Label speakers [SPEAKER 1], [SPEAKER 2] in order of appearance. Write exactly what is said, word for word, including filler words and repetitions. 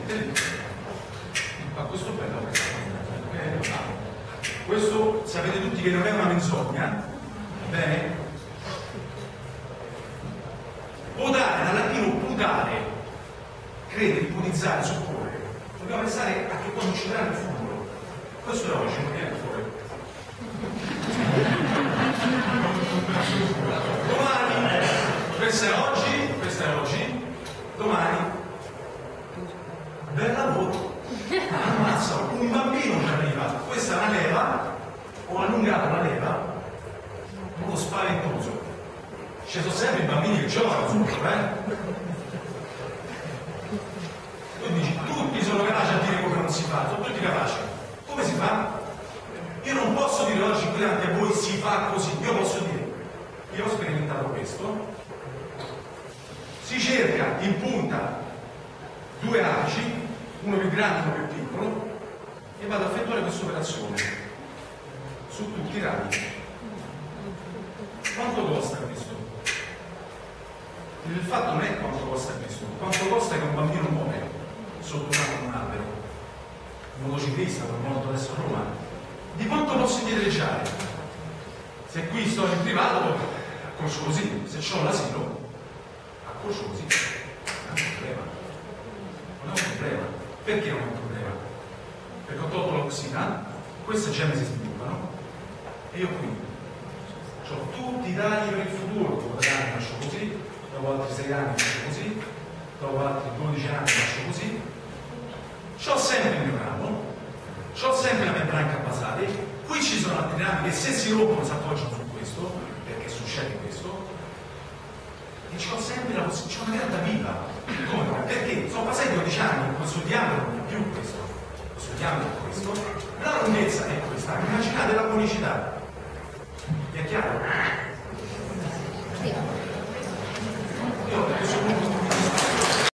[SPEAKER 1] Ma questo bello, questo sapete tutti che non è una menzogna, bene? Potare, dal latino putare, credere, ipotizzare, supporre. Dobbiamo pensare a che cosa succederà nel futuro. Questo è oggi, non viene fuori. Domani, questo è oggi, questo è oggi, domani, bel lavoro. Ammazza, un bambino ci arriva, questa è una leva, ho allungato la leva, un po' spaventoso. Ci sono sempre i bambini che giocano sotto, eh? Tu dici, tutti sono capaci a dire come non si fa, sono tutti capaci. Come si fa? Io non posso dire oggi qui davanti a voi si fa così, io posso dire, io ho sperimentato questo, si cerca in punta due apici, uno più grande e uno più piccolo, e vado a effettuare questa operazione su tutti i rami. Quanto costa questo? Il fatto non è quanto costa questo, quanto costa che un bambino muore sotto un albero, un motociclista, come è morto adesso a Roma. Di quanto posso indietreggiare? Se qui sto in privato, accorcio così, se ho l'asilo, accorcio così, non è un problema. Non è un problema. Perché non è un problema? Perché ho tolto l'oxina, queste gemme si sviluppano, e io qui ho tutti i tagli per il futuro. Dopo tre anni faccio così, dopo altri sei anni faccio così, dopo altri dodici anni faccio così. C'ho sempre il mio ramo, c'ho sempre la mia branca basale, qui ci sono altri rami che se si rompono si appoggiano su questo, perché succede questo, e c'ho sempre la possibilità, c'ho una pianta viva. Come? Perché sono passati dodici anni, questo diametro non è più questo, questo diametro è questo, la lunghezza è questa, immaginate la conicità. È chiaro?